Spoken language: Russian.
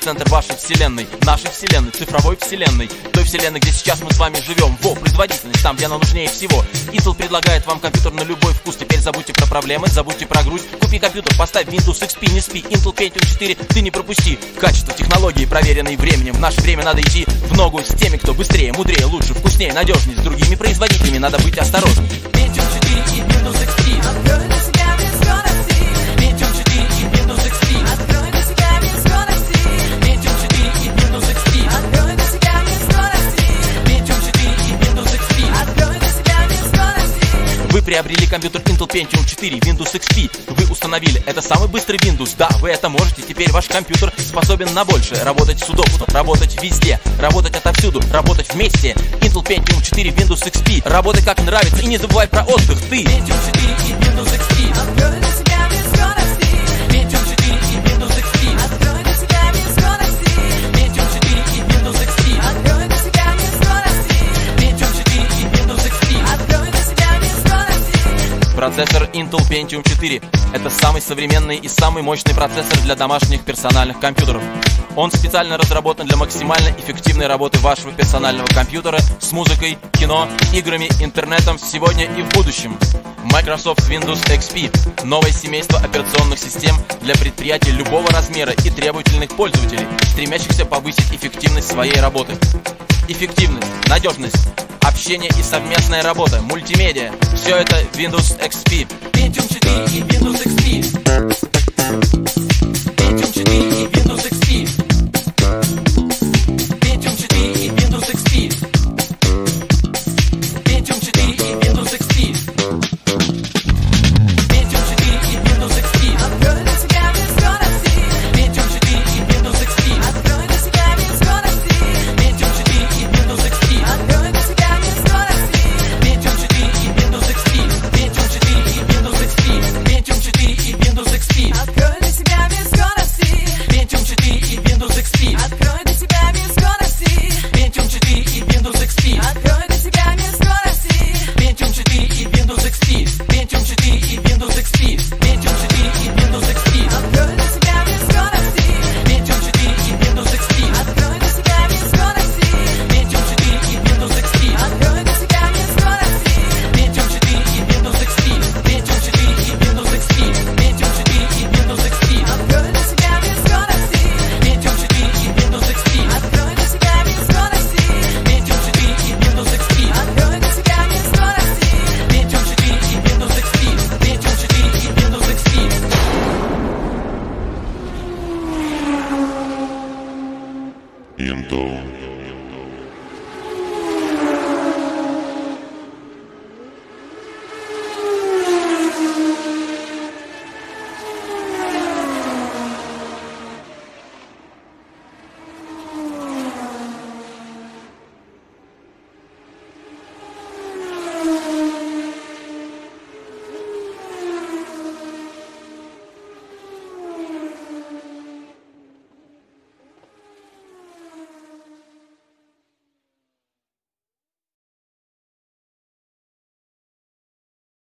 центр вашей вселенной, нашей вселенной, цифровой вселенной, той вселенной, где сейчас мы с вами живем. Во, производительность, там, где она нужнее всего. Intel предлагает вам компьютер на любой вкус. Теперь забудьте про проблемы, забудьте про грусть. Купи компьютер, поставь Windows XP, не спи. Intel Pentium 4 ты не пропусти. Качество технологии, проверенные временем. В наше время надо идти в ногу с теми, кто быстрее, мудрее, лучше, вкуснее, надежнее. С другими производителями надо быть осторожней. Pentium 4 и Windows XP. Открой для себя без скорости. Pentium 4 и Windows XP. Открой для себя без скорости. Pentium 4 и Windows XP. Открой для себя без скорости. Pentium 4 и Windows XP. Открой для себя без скорости. Вы приобрели компьютер Intel Pentium 4 Windows XP. Вы установили, это самый быстрый Windows. Да, вы это можете, теперь ваш компьютер способен на большее. Работать с удобством, работать везде, работать отовсюду, работать вместе. Intel Pentium 4 Windows XP. Работай как нравится и не забывай про отдых. Ты Pentium 4 и Windows XP. Открой для себя без скорости. Pentium 4 и Windows XP. Открой для себя без скорости. Pentium 4 и Windows XP. Открой для себя без скорости. Pentium 4 и Windows XP. Открой для себя без скорости. Процессор Intel Pentium 4 – это самый современный и самый мощный процессор для домашних персональных компьютеров. Он специально разработан для максимально эффективной работы вашего персонального компьютера с музыкой, кино, играми, интернетом сегодня и в будущем. Microsoft Windows XP – новое семейство операционных систем для предприятий любого размера и требовательных пользователей, стремящихся повысить эффективность своей работы. Эффективность, надежность, общение и совместная работа, мультимедиа – все это Windows XP. Pentium 4 и Windows XP.